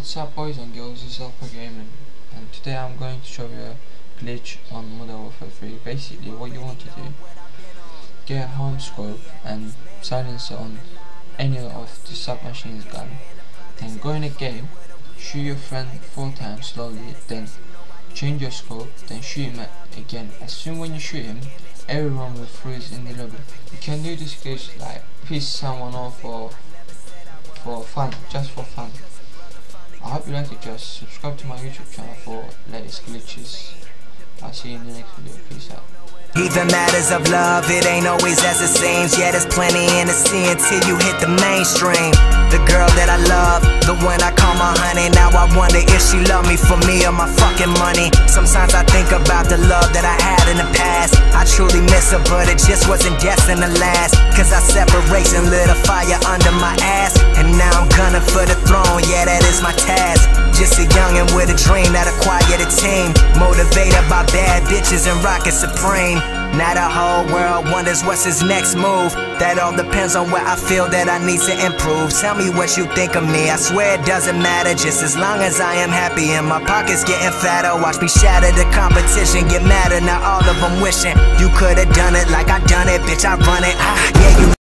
What's up boys and girls, it's Alpha Gaming, and today I'm going to show you a glitch on Modern Warfare 3. Basically what you want to do, get a home scope and silence on any of the submachine's gun, then go in a game, shoot your friend 4 times slowly, then change your scope, then shoot him again. As soon when you shoot him, everyone will freeze in the lobby. You can do this glitch like piss someone off or for fun, just for fun. I hope you like it. Just subscribe to my YouTube channel for latest glitches. I'll see you in the next video. Peace out. Even matters of love, it ain't always as it seems. Yeah, there's plenty in the sea until you hit the mainstream. The girl that I love, the one I call my honey. Now I wonder if she loved me for me or my fucking money. Sometimes I think about the love that I had in the past. I truly miss her, but it just wasn't destined to last. Cause our separation lit a fire under my ass, and now I'm gunning for the throne, yeah, that is my task. Just a youngin' with a dream that acquired a team, motivated by bad bitches and rockin' supreme. Now the whole world wonders what's his next move. That all depends on where I feel that I need to improve. Tell me what you think of me, I swear it doesn't matter, just as long as I am happy and my pockets getting fatter. Watch me shatter the competition, get madder, now all of them wishing you could've done it like I done it, bitch, I run it. Yeah, you